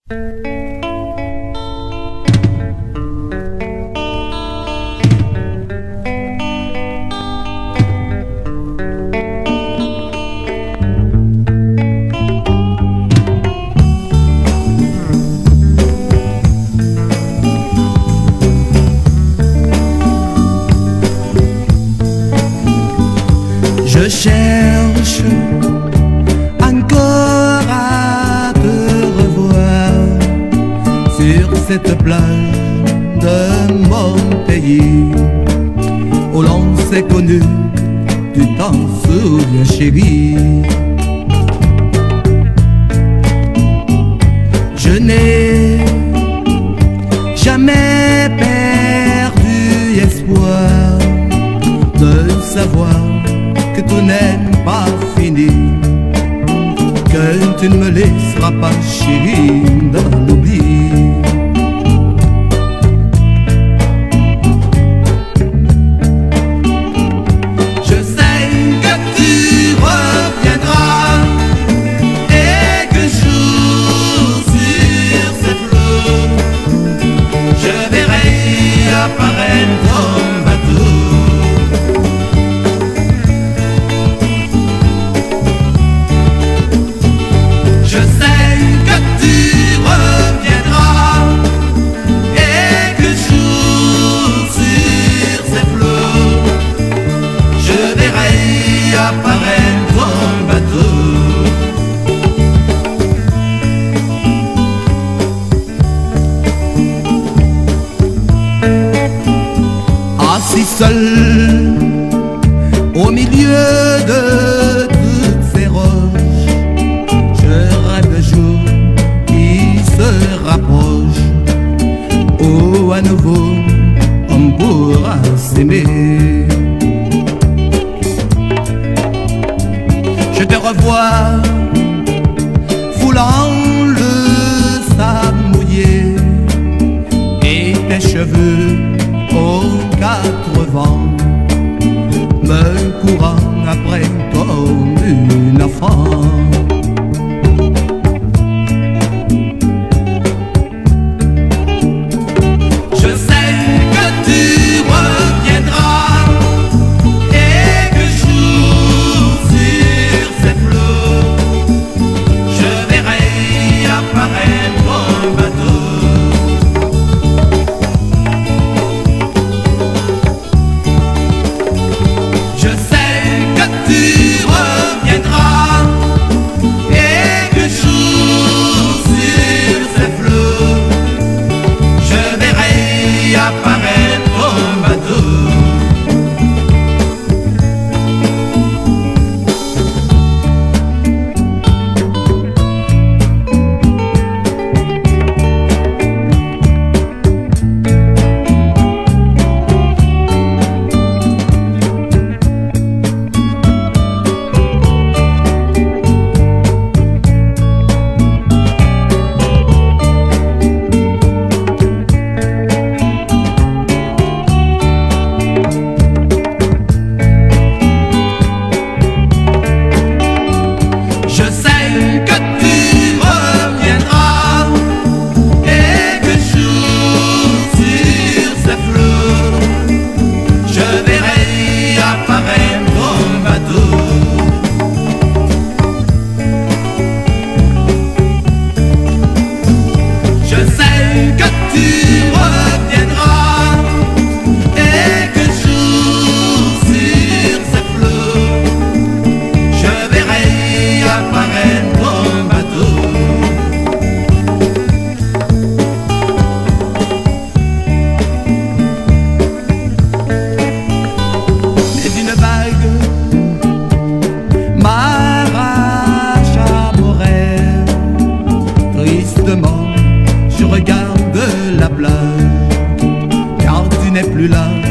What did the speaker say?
Je cherche encore à te revoir sur cette plage de mon pays où l'on s'est connu, tu t'en souviens chérie. Je n'ai jamais perdu espoir de savoir que tout n'est pas fini, que tu ne me laisseras pas chérie dans l'oubli. Je sais que tu reviendras et que jour sur ces flots je verrai apparaître ton bateau. Je sais que tu reviendras et que jour sur ces flots je verrai apparaître ton bateau. Assis seul au milieu de toutes ces roches, je rêve de jours qui se rapprochent, où à nouveau on pourra s'aimer. Je te revois foulant le sable mouillé et tes cheveux aux quatre vents me courant après comme une enfant. Je sais que tu reviendras et que jour sur ces flots je verrai apparaître ton bateau. Je sais que tu reviendras et que jour sur ces flots je verrai apparaître ton bateau. Je sais que tu reviendras et que jour sur ces flots je verrai apparaître ton bateau. Je sais que tu reviendras et que jour sur ces flots je verrai apparaître ton bateau. Et une vague m'arrache à mon rêve. Tristement je regarde la plage, car tu n'es plus là.